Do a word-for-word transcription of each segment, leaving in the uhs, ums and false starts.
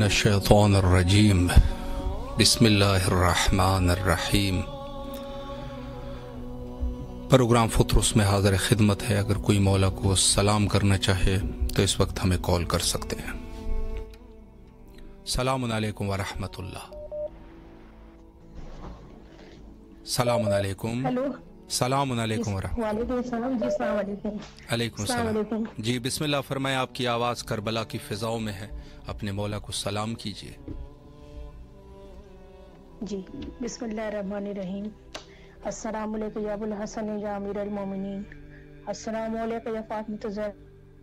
من الشیطان الرجیم بسم اللہ الرحمن الرحیم۔ پروگرام فطرس میں حاضر خدمت ہے۔ اگر کوئی مولا کو سلام کرنا چاہے تو اس وقت ہمیں کال کر سکتے ہیں۔ سلام علیکم ورحمۃ اللہ۔ سلام علیکم۔ ہیلو، سلام علیکم ورحمۃ اللہ۔ وعلیکم السلام جی، السلام علیکم۔ علیکم السلام السلام علیکم۔ جی بسم اللہ فرمائیں۔ آپ کی آواز کربلا کی فضاؤں میں ہے، اپنے مولا کو سلام کیجیے۔ جی بسم اللہ الرحمن الرحیم۔ السلام علیکم یا ابو الحسن یا امیر المومنین، السلام علیکم یا فاطمۃ الزہرا،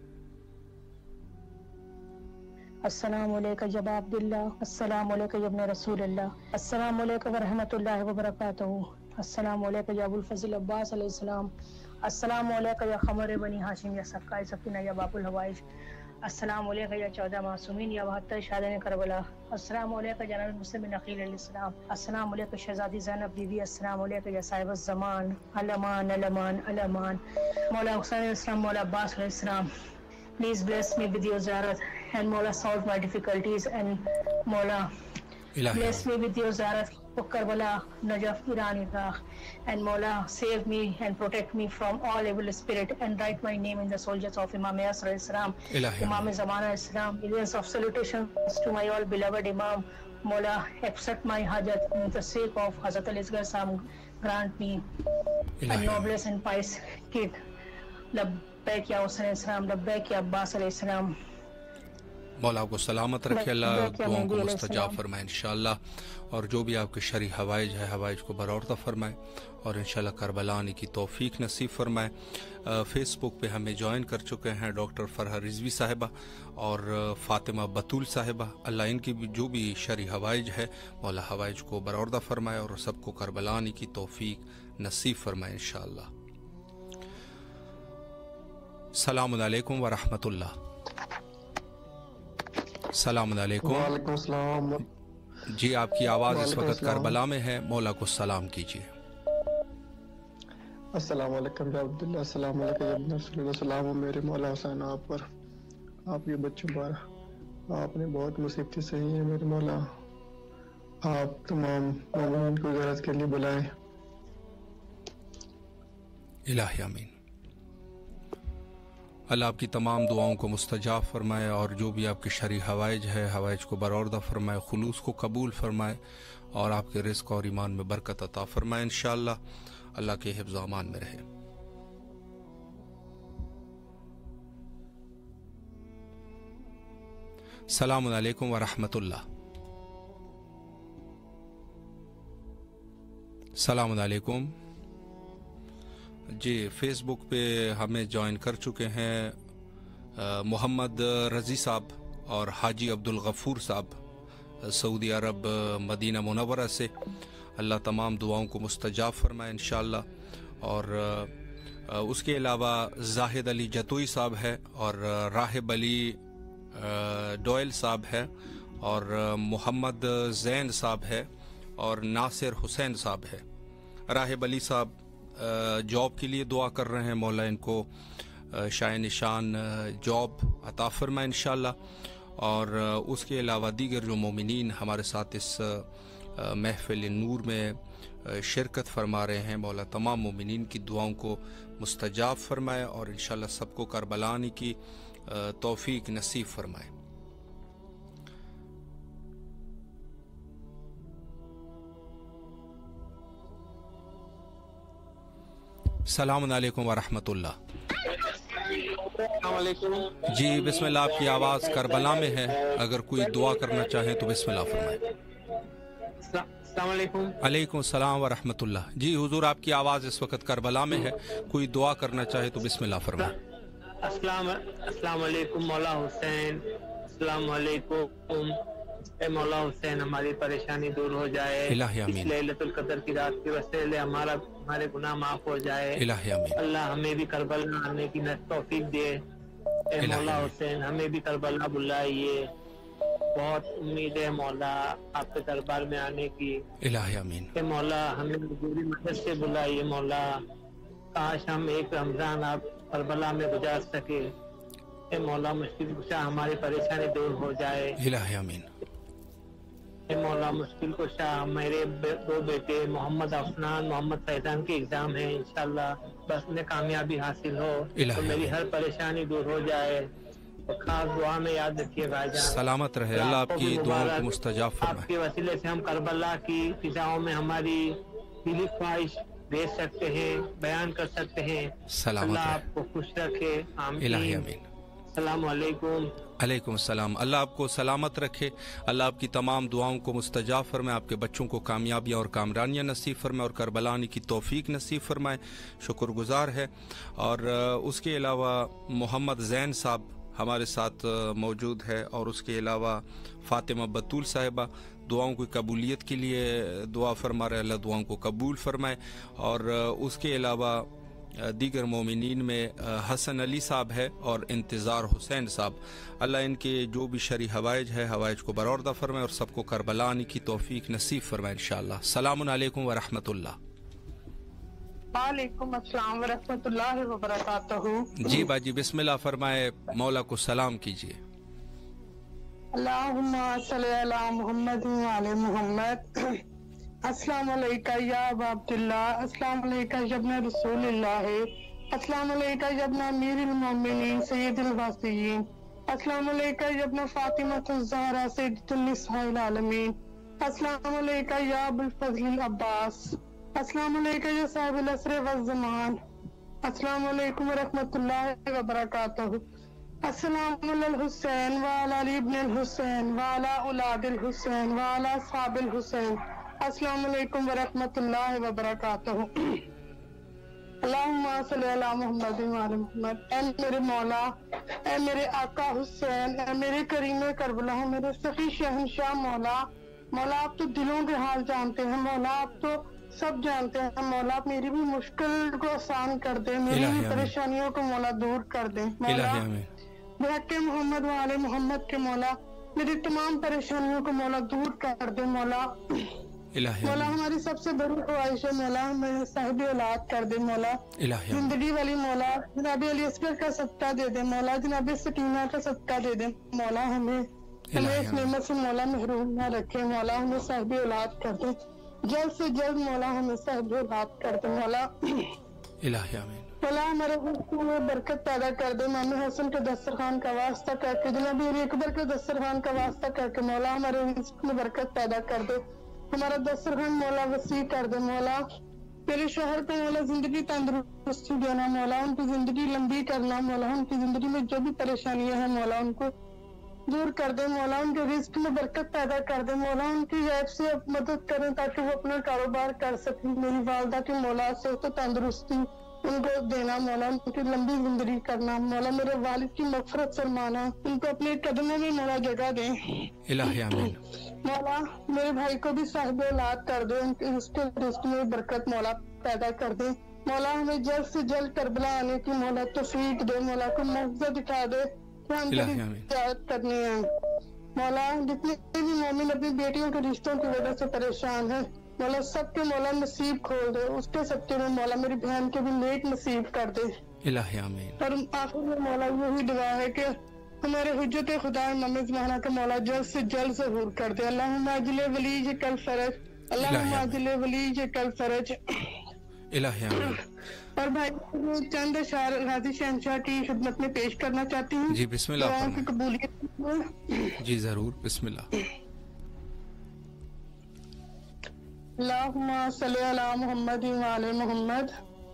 السلام علیکم یا ابا عبداللہ، السلام علیکم یا ابن رسول اللہ، السلام علیکم ورحمۃ اللہ وبرکاتہ، السلام علیکم یا ابو الفضل عباس علیہ السلام، السلام علیکم یا خمر بنی ہاشم یا سقائے سکینہ یا باب الحوائج، السلام علیکم یا چودہ معصومین یا بہتر شہدائے کربلا، السلام علیکم جناب مسلم بن عقیل علیہ السلام، السلام علیکم شہزادی زینب بی بی، السلام علیکم یا صاحب الزمان، علمان علمان علمان، مولا حسین علیہ السلام، مولا عباس علیہ السلام، please bless me with your ziyarat and Mola solve my difficulties and Mola bless me with your ziyarat for Karbala, Najaf, Iran, Iraq, and Mola save me and protect me from all evil spirit and write my name in the soldiers of Imam Yasir alayhi salam, Imam Zaman alayhi salam. Millions of salutations to my all beloved Imam. Mola accept my hajat in the sake of Hazrat Ali Asghar Sahib, grant me a noblest and pious kid. لبیک یا حسین علیہ السلام، لبیک یا عباس علیہ السلام۔ مولا کو سلامت رکھے، اللہ دعاؤں کو مستجاب فرمائے انشاءاللہ، اور جو بھی آپ کے شرعی حوائج ہے حوائج کو برآوردہ فرمائے، اور انشاءاللہ کربلا آنے کی توفیق نصیب فرمائے۔ فیس بک پہ ہمیں جوائن کر چکے ہیں ڈاکٹر فرحہ رضوی صاحبہ اور فاطمہ بطول صاحبہ، اللہ ان کی بھی جو بھی شرعی حوائج ہے مولا حوائج کو برآوردہ فرمائے اور سب کو کربلا آنے کی توفیق نصیب فرمائے انشاءاللہ۔ السلام علیکم ورحمۃ اللہ۔ السلام علیکم۔ وعلیکم السلام۔ جی آپ کی آواز اس وقت کربلا میں ہے، مولا کو سلام کیجیے۔ السلام علیکم یا عبداللہ، السلام علیکم یا ابن رسول اللہ، السلام میرے مولا حسین آپ پر، آپ کے بچوں پر، آپ نے بہت مصیبتیں سہی ہیں میرے مولا، آپ تمام مومنین کو زیارت کے لیے بلائیں۔ الہی آمین۔ اللہ آپ کی تمام دعاؤں کو مستجاب فرمائے، اور جو بھی آپ کے شرعی حوائج ہے حوائج کو برآوردہ فرمائے، خلوص کو قبول فرمائے، اور آپ کے رزق اور ایمان میں برکت عطا فرمائے انشاءاللہ، اللہ کے حفظ و امان میں رہے۔ السلام علیکم ورحمۃ اللہ۔ السلام علیکم۔ جی فیس بک پہ ہمیں جوائن کر چکے ہیں محمد رضی صاحب اور حاجی عبدالغفور صاحب سعودی عرب مدینہ منورہ سے، اللہ تمام دعاؤں کو مستجاب فرمائے انشاءاللہ، اور اس کے علاوہ زاہد علی جتوئی صاحب ہے، اور راہب علی ڈوئل صاحب ہے، اور محمد زین صاحب ہے، اور ناصر حسین صاحب ہے۔ راہب علی صاحب جاب کے لیے دعا کر رہے ہیں، مولا ان کو شائع نشان جاب عطا فرمائے انشاءاللہ، اور اس کے علاوہ دیگر جو مومنین ہمارے ساتھ اس محفل نور میں شرکت فرما رہے ہیں، مولا تمام مومنین کی دعاؤں کو مستجاب فرمائے، اور انشاءاللہ سب کو کربلا آنے کی توفیق نصیب فرمائے۔ السلام علیکم ورحمۃ اللہ۔ السلام علیکم۔ جی بسم اللہ، آپ کی آواز کربلا میں ہے، اگر کوئی دعا کرنا چاہیں تو بسم اللہ فرمائیں۔ السلام علیکم۔ علیکم السلام ورحمۃ اللہ۔ جی حضور آپ کی آواز اس وقت کربلا میں ہے، کوئی دعا کرنا چاہے تو بسم اللہ فرمائیں۔ السلام السلام علیکم مولا حسین، السلام علیکم اے مولا حسین، ہماری پریشانی دور ہو جائے، الہی آمین۔ لیلۃ القدر کی رات کے وسیلے ہمارا ہمارے گناہ معاف ہو جائے، الہی آمین۔ اللہ ہمیں بھی کربلا آنے کی توفیق دے، اے مولا حسین ہمیں بھی کربلا بلائیے، بہت امید ہے مولا آپ کے دربار میں آنے کی، الہی آمین۔ اے مولا ہمیں پوری مدد سے بلائیے مولا، کاش ہم ایک رمضان آپ کربلا میں گزار سکے، اے مولا مشکل کشا ہماری پریشانی دور ہو جائے، الہی آمین۔ اے مولا مشکل کشا میرے دو بیٹے محمد افنان محمد فیضان کے ایگزام ہیں انشاءاللہ بس انہیں کامیابی حاصل ہو تو میری ہر پریشانی دور ہو جائے. خاص دعا میں یاد رکھیے بھائی جان. سلامت رہے, اللہ آپ کی دعاؤں کو مستجاب فرمائے. آپ کے وسیلے سے ہم کربلا کی فضاؤں میں ہماری دلی خواہش دے سکتے ہیں, بیان کر سکتے ہیں. اللہ آپ کو خوش رکھے, آمین. السلام علیکم. علیکم السلام. اللہ آپ کو سلامت رکھے, اللہ آپ کی تمام دعاؤں کو مستجاب فرمائے, آپ کے بچوں کو کامیابیاں اور کامرانیاں نصیب فرمائے اور کربلا آنے کی توفیق نصیب فرمائے. شکر گزار ہے. اور اس کے علاوہ محمد زین صاحب ہمارے ساتھ موجود ہے, اور اس کے علاوہ فاطمہ بطول صاحبہ دعاؤں کی قبولیت کے لیے دعا فرما رہے, اللہ دعاؤں کو قبول فرمائے. اور اس کے علاوہ دیگر مومنین میں حسن علی صاحب ہے اور انتظار حسین صاحب, اللہ ان کے جو بھی شرعی حوائج ہے حوائج کو برآوردہ فرمائے اور سب کو کربلا آنے کی توفیق نصیب فرمائے انشاءاللہ. السلام علیکم ورحمۃ اللہ. وعلیکم السلام ورحمۃ اللہ وبرکاتہ. جی باجی بسم اللہ فرمائے, مولا کو سلام کیجیے. اللہم صلی علی محمد وعلی محمد. السلام علیکم یا ابا عبداللہ, السلام علیکم یا ابن رسول اللہ, السلام علیکم یا ابن امیر المومنین سید الواسطین, السلام علیکم یا ابن فاطمہ الزہرا سیدۃ النساء العالمین, السلام علیکم یا ابو الفضل العباس, السلام علیکم یا صاحب العصر والزمان, السلام علیکم ورحمۃ اللہ وبرکاتہ. السلام علی الحسین وعلی علی ابن الحسین وعلی اولاد الحسین وعلی اصحاب الحسین. السلام علیکم ورحمۃ اللہ وبرکاتہ. اللہم صلی علی محمد وعلی محمد. اے میرے مولا, اے میرے آقا حسین, اے میرے کریم کربلا, میرے سخی شہنشاہ مولا, مولا آپ تو دلوں کے حال جانتے ہیں, مولا آپ تو سب جانتے ہیں, مولا آپ میری بھی مشکل کو آسان کر دیں, میری بھی پریشانیوں کو مولا دور کر دیں. مولا بحق محمد وعلی محمد کے مولا میری تمام پریشانیوں کو مولا دور کر دیں. مولا مولا ہماری سب سے بڑی خواہش ہے مولا ہمیں صاحب اولاد کر دے, مولا زندگی والی, مولا جناب علی اصغر کا صدقہ دے دے, مولا جناب سکینہ کا صدقہ دے دے, مولا ہمیں ہمیں اس نعمت سے مولا محروم نہ رکھے, مولا ہمیں صاحب اولاد کر دے, جلد سے جلد مولا ہمیں صاحب اولاد کر دے. مولا مولا ہمارے حسن میں برکت پیدا کر دے, امام حسن کے دسترخوان کا واسطہ کر کے, جناب علی اکبر کے دسترخوان کا واسطہ کر کے مولا ہمارے رزق میں برکت پیدا کر دے, ہمارا دسترخوان مولا وسیع کر دے. مولا میرے شوہر کو مولا زندگی تندرستی دینا, مولا ان کی زندگی لمبی کرنا, مولا ان کی زندگی میں جو بھی پریشانیاں ہیں مولا ان کو دور کر دے, مولا ان کے رزق میں برکت پیدا کر دے, مولا ان کی غیب سے مدد کریں تاکہ وہ اپنا کاروبار کر سکیں. میری والدہ کی مولا صحت و تندرستی ان کو دینا, مولا ان کی لمبی زندگی کرنا, مولا میرے والد کی مغفرت فرمانا, ان کو اپنے قدموں میں مولا جگہ دیں. الہی آمین. مولا میرے بھائی کو بھی صاحب اولاد کر دے, ان کے رزق رزق میں برکت مولا پیدا کر دے. مولا ہمیں جلد سے جلد کربلا آنے کی مولا توفیق دے, مولا کو معجزہ دکھا دے کہ ہم تیری اطاعت کرنی ہے. مولا جتنے بھی مومن اپنی بیٹیوں کے رشتوں کی وجہ سے پریشان ہیں مولا سب کے مولا نصیب کھول دے, اس کے سچے میں مولا میری بہن کے بھی نیک نصیب کر دے. الہی آمین. اور آخر میں مولا یہی دعا ہے کہ ہمارے حجت خدا امام زمانہ کا مولا جلد سے جلد ظہور کر دے. اللہم اجل ولی کل فرج, اللہم اجل ولی کل فرج. الہی آمین. اور بھائی چند اشعار غازی شہنشاہ کی خدمت میں پیش کرنا چاہتی ہوں. جی بسم اللہ دعاؤں کی قبولیت. جی ضرور, بسم اللہ. اللہم صلی علی محمد وعلی محمد.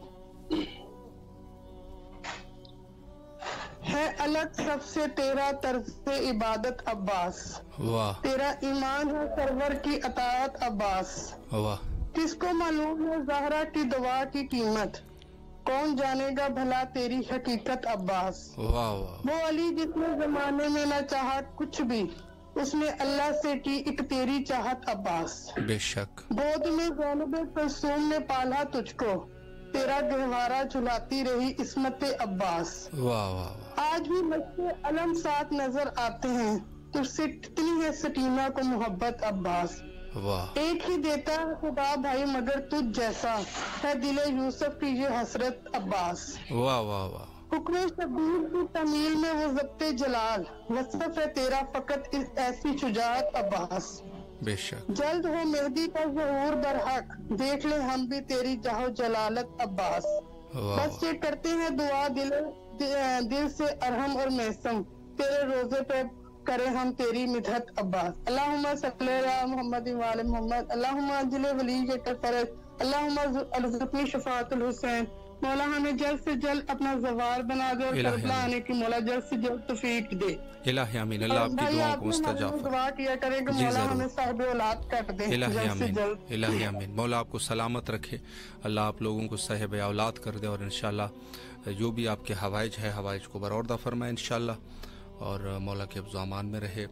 ہے الگ سب سے تیرا طرز عبادت عباس, واہ, تیرا ایمان ہے سرور کی اطاعت عباس, واہ, کس کو معلوم ہے زہرا کی دعا کی قیمت, کون جانے گا بھلا تیری حقیقت عباس. واہ واہ. وہ علی جس نے زمانے میں نہ چاہا کچھ بھی, اس نے اللہ سے کی ایک تیری چاہت عباس. بے شک. گود میں زینب کلثوم نے پالا تجھ کو, تیرا گہوارہ جھلاتی رہی عصمت عباس. واہ واہ. آج بھی بچے علم ساتھ نظر آتے ہیں, تجھ سے کتنی ہے سکینہ کو محبت عباس. واہ. ایک ہی دیتا ہے خدا بھائی مگر تجھ جیسا, ہے دل یوسف کی یہ حسرت عباس. واہ واہ واہ. حکم شبیر کی تمیل میں وہ ضبط جلال, وصف ہے تیرا فقط اس ایسی شجاعت عباس. بے شک جلد ہو مہدی کا ظہور برحق، دیکھ لیں ہم بھی تیری جاہو جلالت عباس۔ بس یہ کرتے ہیں دعا دل دل سے ارحم اور محسم، تیرے روزے پہ کرے ہم تیری مدحت عباس۔ اللہم صلی علی محمد وعلی محمد، اللہم اجل ولی فرج، اللہم ارزقنی شفاعت الحسین۔ مولا ہمیں جلد سے جلد اپنا زوار بنا دے اور کربلا آنے کی مولا جلد سے جلد توفیق دے۔ الہی آمین۔ اللہ آپ کی دعاؤں کو مستجاب فرمائے۔ دعا کیا کرے کہ مولا ہمیں صاحب اولاد کر دے الہی آمین، الہی آمین۔ مولا آپ کو سلامت رکھے، اللہ آپ لوگوں کو صاحب اولاد کر دے، اور انشاءاللہ جو بھی آپ کے حوائج ہے حوائج کو برآوردہ فرمائے انشاءاللہ، اور مولا کے حفظ و امان میں رہے۔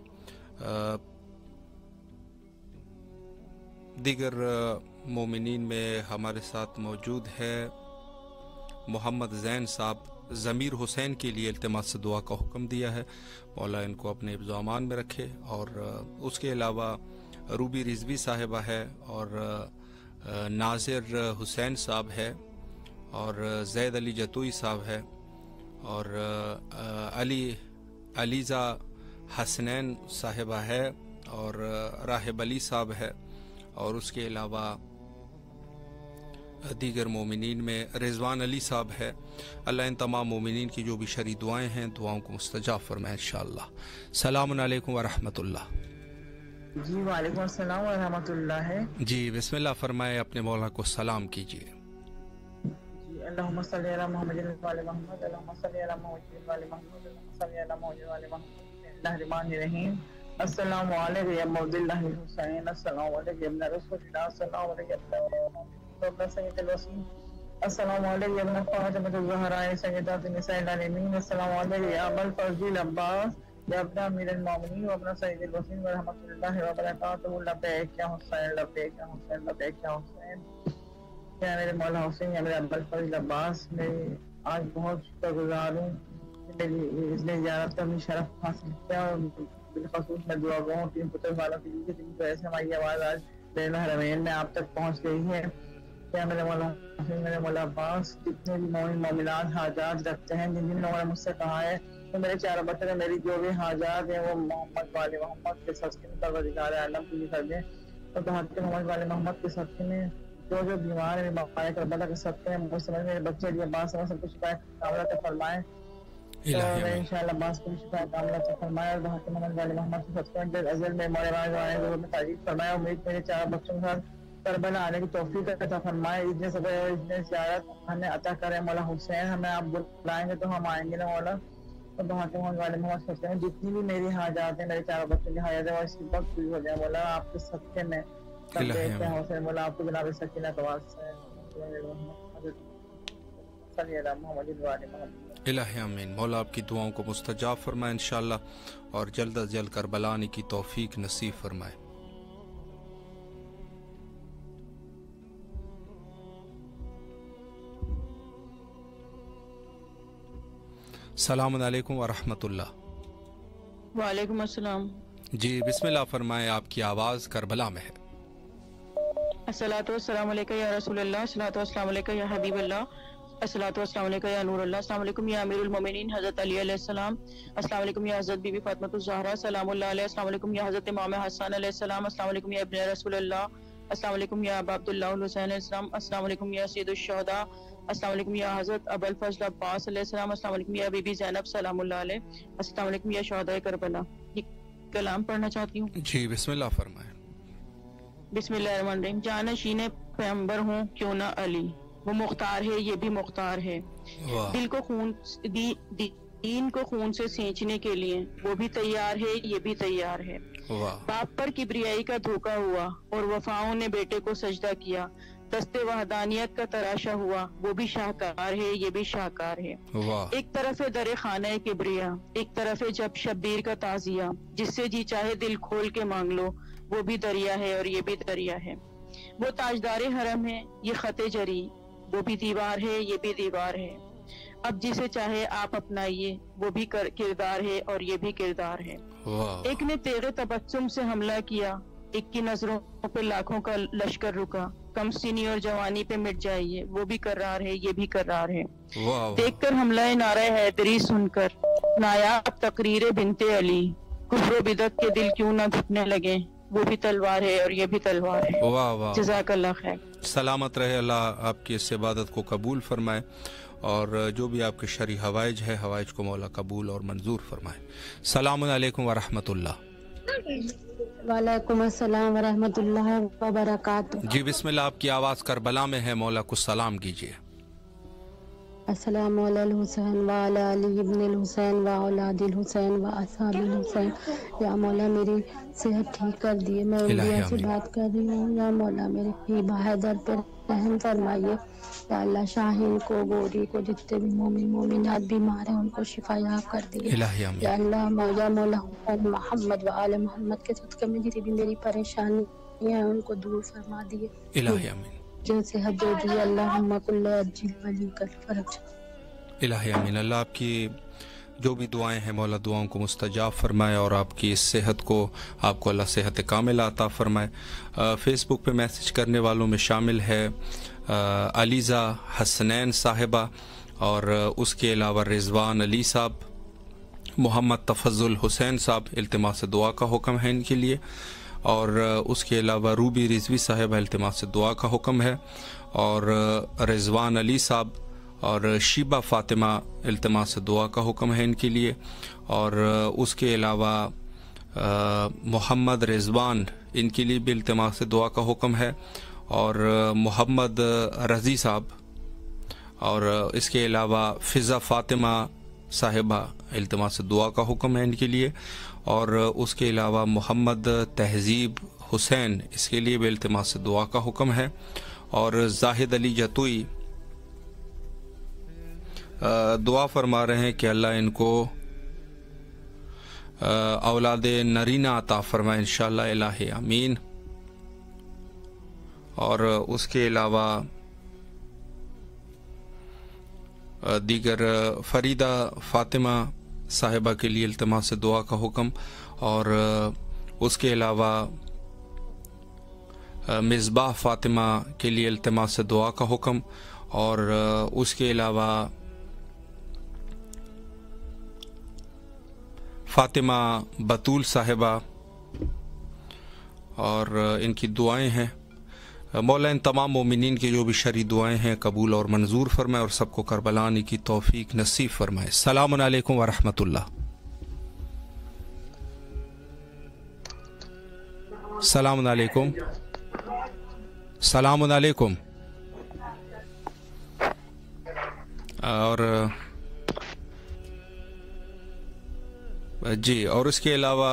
دیگر مومنین میں ہمارے ساتھ موجود ہے محمد زین صاحب، ضمیر حسین کے لیے التماس سے دعا کا حکم دیا ہے، مولا ان کو اپنے حفظ و امان میں رکھے۔ اور اس کے علاوہ روبی رضوی صاحبہ ہے، اور ناظر حسین صاحب ہے، اور زید علی جتوئی صاحب ہے، اور علی علیزہ حسنین صاحبہ ہے، اور راہب علی صاحب ہے، اور اس کے علاوہ دیگر مومنین میں رضوان علی صاحب ہے۔ اللہ ان تمام مومنین کی جو بھی شرعی دعائیں ہیں دعاؤں کو مستجاب فرمائے انشاءاللہ۔ السلام علیکم ورحمۃ اللہ۔ جی وعلیکم السلام ورحمۃ اللہ۔ جی بسم اللہ فرمائے، اپنے مولا کو سلام کیجیے۔ جی اللہم صلی علی محمد وعلی محمد، اللہم صلی علی محمد وعلی محمد، اللہم صلی علی محمد وعلی محمد۔ بسم اللہ الرحمن الرحیم۔ السلام علیکم یا مولد اللہ حسین، السلام علیکم ابن رسول اللہ، السلام علیکم ابن سید الوسیم، السلام علیکم ابن فاطمہ الزہراء سیدات النساء العالمین، السلام علیکم یا ابا الفضل عباس یا ابن امیر المومنین و ابن سید الوسیم ورحمۃ اللہ وبرکاتہ۔ لبیک یا حسین، لبیک یا حسین، لبیک یا حسین۔ یا میرے مولا حسین، یا میرے ابا الفضل عباس، میں آج بہت شکر گزار ہوں کہ میری اس نے زیارت کا بھی شرف حاصل کیا، اور بالخصوص میں دعا گو ہوں تین پتر والوں کے لیے، جن کی وجہ سے ہماری آواز آج بین الحرمین میں آپ تک پہنچ گئی ہے۔ کیا میرے مولا حسین، میرے مولا عباس جتنے بھی مومن مومنات حاجات رکھتے ہیں، جن جن لوگوں نے مجھ سے کہا ہے تو میرے چاروں بچے نے میری جو بھی حاجات ہیں وہ محمد والے محمد کے صدقے میں پروردگار عالم پوری کر دیں، اور بہت محمد والے محمد کے صدقے میں جو جو بیمار ہیں مقایا کربلا کے صدقے میں مجھ سمجھ میرے بچے بھی عباس سمجھ سب کچھ شفایت کاملہ فرمائیں، اور انشاءاللہ عباس کو بھی شفایت کاملہ فرمائے، اور بہت محمد والے محمد کے صدقے میں ازل میں مولا والے میں تعریف فرمائے۔ امید میرے چار بچوں کے ساتھ کربلا آنے کی توفیق عطا فرمائے، اتنے سب اتنے زیارت ہمیں عطا کرے مولا حسین، ہمیں آپ بلائیں گے تو ہم آئیں گے نا مولا، اور بہت محمد والے محمد سکتے ہیں جتنی بھی میری حاجات ہیں، میرے چاروں بچوں کی حاجات ہیں وہ اسی وقت پوری ہو جائے مولا آپ کے صدقے میں۔ سب دیکھتے ہیں حسین مولا آپ کو جناب سکینہ قواس سے صلی اللہ محمد وعلی محمد۔ الہی آمین۔ مولا آپ کی دعاؤں کو مستجاب فرمائے انشاءاللہ، اور جلد از جلد کربلا آنے کی توفیق نصیب فرمائے۔ السلام علیکم ورحمۃ اللہ۔ وعلیکم السلام۔ جی بسم اللہ فرمائے، آپ کی آواز کربلا میں ہے۔ الصلاۃ والسلام علیکہ یا رسول اللہ، الصلاۃ والسلام علیکہ یا حبیب اللہ، الصلاۃ والسلام علیکہ یا نور اللہ، السلام علیکم یا امیر المومنین حضرت علی علیہ السلام، السلام علیکم یا حضرت بی بی فاطمہ الزہرا سلام اللہ علیہ، السلام علیکم یا حضرت امام حسن علیہ السلام، السلام علیکم یا ابن رسول اللہ، السلام علیکم یا ابا عبداللہ الحسین علیہ السلام، السلام علیکم یا سید الشہداء، السلام علیکم یا حضرت ابا الفضل عباس علیہ السلام، السلام علیکم یا بی بی زینب سلام اللہ علیہ، السلام علیکم یا شہداء کربلا۔ یہ کلام پڑھنا چاہتی ہوں۔ جی بسم اللہ فرمائیں۔ بسم اللہ الرحمن الرحیم۔ جانشین پیغمبر ہوں کیوں نہ علی، وہ مختار ہے یہ بھی مختار ہے، دل کو خون دی, دی دین کو خون سے سینچنے کے لیے وہ بھی تیار ہے یہ بھی تیار ہے۔ باپ پر کبریائی کا دھوکا ہوا اور وفاؤں نے بیٹے کو سجدہ کیا، دستے وحدانیت کا تراشا ہوا وہ بھی شاہکار ہے یہ بھی شاہکار ہے۔ ایک طرف ہے در خانہ کبریا، ایک طرف ہے جب شبیر کا تعزیہ، جس سے جی چاہے دل کھول کے مانگ لو وہ بھی دریا ہے اور یہ بھی دریا ہے۔ وہ تاجدار حرم ہے یہ خط جری، وہ بھی دیوار ہے یہ بھی دیوار ہے۔ اب جسے چاہے آپ اپنائیے وہ بھی کردار ہے اور یہ بھی کردار ہے۔ ایک نے تیغ تبسم سے حملہ کیا، ایک کی نظروں پہ لاکھوں کا لشکر رکا، کم سینی اور جوانی پہ مٹ جائیے وہ بھی کرار ہے یہ بھی کرار ہے۔ دیکھ کر حملہ نعرہ حیدری سن کر نایاب تقریر بنت علی، کفر و بدعت کے دل کیوں نہ گھٹنے لگے وہ بھی تلوار ہے اور یہ بھی تلوار ہے. واہ واہ, جزاک اللہ خیر. سلامت رہے, اللہ آپ کی اس عبادت کو قبول فرمائے, اور جو بھی آپ کے شرعی حوائج ہے حوائج کو مولا قبول اور منظور فرمائے. السلام علیکم ورحمۃ اللہ. وعلیکم السلام ورحمۃ اللہ وبرکاتہ. جی بسم اللہ, آپ کی آواز کربلا میں ہے, مولا کو سلام کیجیے. السلام علی الحسین وعلی علی ابن الحسین واولاد الحسین واصحاب الحسین. یا مولا میری صحت ٹھیک کر دیے, میں انڈیا سے بات کر رہی ہوں. یا مولا میرے ہیبا حیدر پر رحم فرمائیے. یا اللہ شاہین کو, گوری کو, جتنے بھی مومن مومنات بیمار ہیں ان کو شفا یاب کر دیے. یا اللہ مولا مولا محمد و آل محمد کے صدقے میں جتنی بھی میری پریشانی ہیں ان کو دور فرما دیے. الہی آمین. جو صحت دے دی اللہم کل عجل ولی کل فرج. الہی آمین. اللہ آپ کی جو بھی دعائیں ہیں مولا دعاؤں کو مستجاب فرمائے, اور آپ کی اس صحت کو آپ کو اللہ صحت کامل عطا فرمائے. فیس بک پہ میسج کرنے والوں میں شامل ہے علیزہ حسنین صاحبہ, اور اس کے علاوہ رضوان علی صاحب, محمد تفضل حسین صاحب, التماس دعا کا حکم ہے ان کے لیے. اور اس کے علاوہ روبی رضوی صاحب, التماس دعا کا حکم ہے. اور رضوان علی صاحب اور شیبہ فاطمہ, التماس دعا کا حکم ہے ان کے لیے. اور اس کے علاوہ محمد رضوان, ان کے لیے بھی التماس دعا کا حکم ہے. اور محمد رضی صاحب, اور اس کے علاوہ فضا فاطمہ صاحبہ, التماس دعا کا حکم ہے ان کے لیے. اور اس کے علاوہ محمد تہذیب حسین, اس کے لیے بھی التماس دعا کا حکم ہے. اور زاہد علی جتوئی دعا فرما رہے ہیں کہ اللہ ان کو اولاد نرینہ عطا فرمائے انشاءاللہ, الہی آمین. اور اس کے علاوہ دیگر فریدہ فاطمہ صاحبہ کے لیے التماس دعا کا حکم. اور اس کے علاوہ مصباح فاطمہ کے لیے التماس دعا کا حکم. اور اس کے علاوہ فاطمہ بطول صاحبہ, اور ان کی دعائیں ہیں. مولا ان تمام مومنین کی جو بھی شرعی دعائیں ہیں قبول اور منظور فرمائے, اور سب کو کربلا آنے کی توفیق نصیب فرمائے. السلام علیکم ورحمۃ اللہ. السلام علیکم. السلام علیکم. اور جی, اور اس کے علاوہ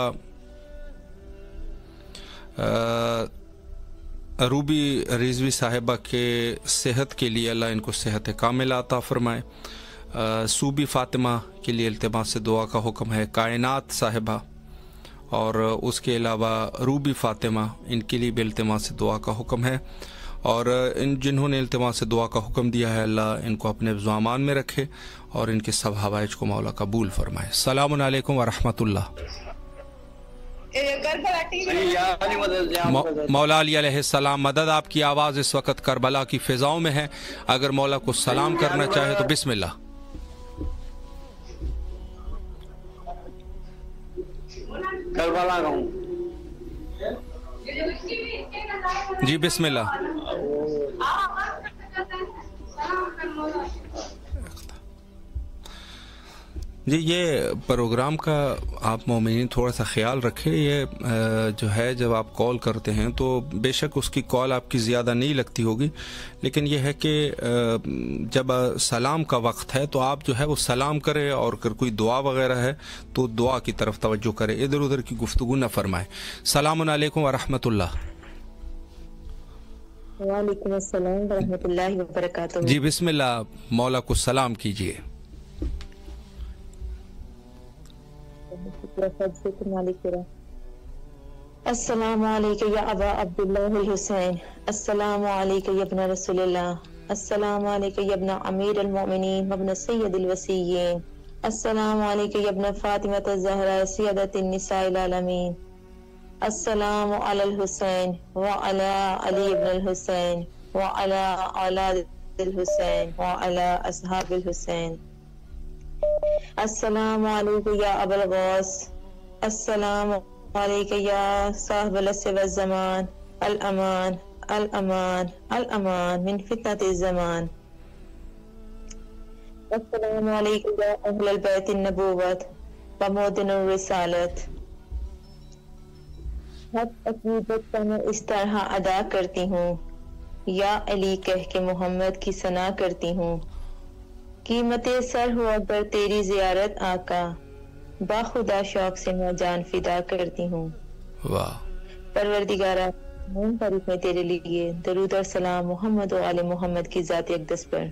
روبی رضوی صاحبہ کے صحت کے لیے اللہ ان کو صحت کامل عطا فرمائے. صوبی فاطمہ کے لیے التماس دعا کا حکم ہے. کائنات صاحبہ, اور اس کے علاوہ روبی فاطمہ, ان کے لیے بھی التماس دعا کا حکم ہے. اور ان جنہوں نے التماس دعا کا حکم دیا ہے اللہ ان کو اپنے ضامان میں رکھے, اور ان کے سب حوائج کو مولا قبول فرمائے. السلام علیکم ورحمۃ اللہ. مولا علی علیہ السلام مدد. آپ کی آواز اس وقت کربلا کی فضاؤں میں ہے, اگر مولا کو سلام کرنا چاہے تو بسم اللہ. کربلا کا ہوں جی بسم اللہ. جی یہ پروگرام کا آپ مومنین تھوڑا سا خیال رکھیں. یہ جو ہے جب آپ کال کرتے ہیں تو بے شک اس کی کال آپ کی زیادہ نہیں لگتی ہوگی, لیکن یہ ہے کہ جب سلام کا وقت ہے تو آپ جو ہے وہ سلام کریں, اور اگر کوئی دعا وغیرہ ہے تو دعا کی طرف توجہ کریں, ادھر ادھر کی گفتگو نہ فرمائیں. السلام علیکم ورحمۃ اللہ. وعلیکم السلام ورحمۃ اللہ وبرکاتہ. جی بسم اللہ, مولا کو سلام کیجیے. السلام علیکم یا ابا عبداللہ الحسین. السلام علیکم یا ابن رسول اللہ. السلام علیکم یا ابن امیر المؤمنین وابن سید الوصیین. السلام علیکم یا ابن فاطمہ الزہرا سیدۃ النساء العالمین. السلام علی الحسین وعلی علی ابن الحسین وعلی اولاد الحسین وعلی اصحاب الحسین. السلام علیکم یا ابا الغوث. السلام علیک یا صاحب العصر والزمان الامان الامان الامان من فتنة الزمان. السلام علیکم یا اہل البیت النبوت و موطن الرسالت. حق عقیدت کا میں اس طرح ادا کرتی ہوں، یا علی کہہ کے محمد کی ثنا کرتی ہوں. قیمت سر ہو اگر تیری زیارت آقا، با خدا شوق سے میں جان فدا کرتی ہوں. واہ. پروردگارہ من تعریف میں تیرے لیے درود اور سلام محمد و آل محمد کی ذات اقدس پر.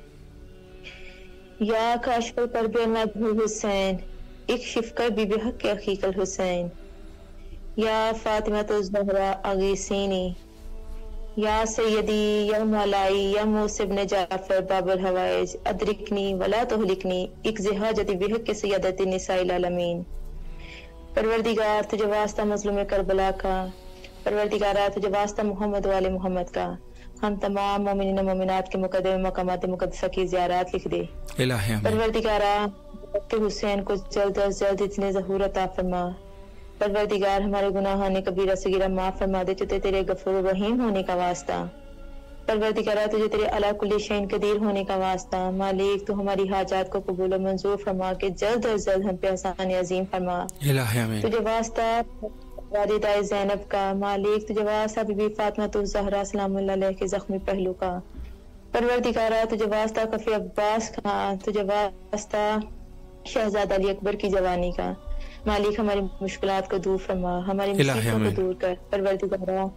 یا کاشف الکرب مدحو حسین اکشف کر بی بی حق عقیق الحسین. یا فاطمۃ الزہرا اغیثینی. یا سیدی یا مولائی یا موسی بن جعفر باب الحوائج ادرکنی ولا تہلکنی اقض حاجتی بحق سیدت النساء العالمین. پروردگار تجھے واسطہ مظلوم کربلا کا، پروردگارہ تجھے واسطہ محمد و آل محمد کا، ہم تمام مومنین و مومنات کے مقدم مقامات مقدسہ کی زیارات لکھ دے. پروردگارہ حسین کو جلد از جلد اتنے ظہور عطا فرما. پروردگار ہمارے گناہان کبیرہ صغیرہ معاف فرما دے چتے تیرے غفور رحیم ہونے کا واسطہ. پروردگارہ تجھے تیرے علی کل شیء قدیر ہونے کا واسطہ. مالک تو ہماری حاجات کو قبول و منظور فرما کے جلد از جلد ہم پہ احسان عظیم فرما. تجھے واسطہ والدہ زینب کا، مالک تجھے واسطہ بی بی فاطمہ الزہرا سلام اللہ علیہ کے زخمی پہلو کا. پروردگارہ تجھے واسطہ کفی عباس کا، تجھے واسطہ شہزادہ علی اکبر کی جوانی کا. مالک ہماری مشکلات کو دور فرما، ہماری مصیبتوں کو دور کر. پروردگارہ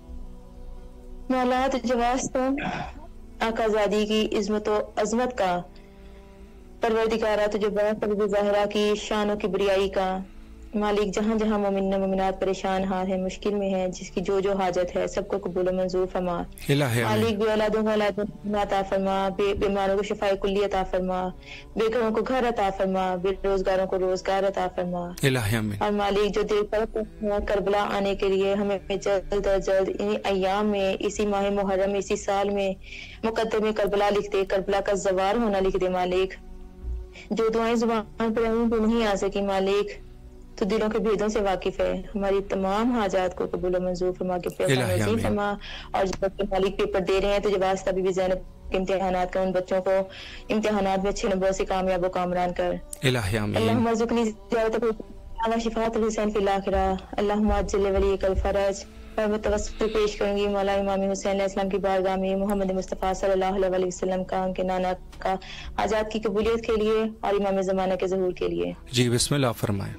مولا تجھے واسطہ آقا زادی کی عظمت و عظمت کا. پروردگارہ تجھے واسطہ بی بی زہرا کی شان و کبریائی کا. مالک جہاں جہاں مومنین و مومنات پریشان حال ہیں، مشکل میں ہیں، جس کی جو جو حاجت ہے سب کو قبول و منظور فرما. مالک بے اولادوں کو اولاد عطا فرما، بے بیماروں کو شفاء کلی عطا فرما، بے گھروں کو گھر عطا فرما، بے روزگاروں کو روزگار عطا فرما. اور مالک جو دل پر کربلا آنے کے لیے ہمیں جلد از جلد ان ایام میں، اسی ماہ محرم، اسی سال میں مقدم کربلا لکھ دے، کربلا کا زوال ہونا لکھ دے. مالک جو دعائیں زبان پر نہیں آ سکی، مالک تو دلوں کے بھیدوں سے واقف ہے. ہماری تمام حاجات کو قبول و منظور فرما کے پیسہ نصیب فرما. اور جو بچے مالک پیپر دے رہے ہیں تو جو واسطہ بی بی زینب کے امتحانات کا، ان بچوں کو امتحانات میں اچھے نمبروں سے کامیاب و کامران کر. اللہم ارزقنی زیارت و شفاعت الحسین فی الاخرہ. اللہم عجل ولیک الفرج. اور میں توسل پیش کروں گی مولا امام حسین علیہ السلام کی بارگاہ میں محمد مصطفیٰ صلی اللہ علیہ وسلم کا، ان کے نانا کا حاجات کی قبولیت کے لیے اور امام زمانہ کے ظہور کے لیے. جی بسم اللہ فرمائیں.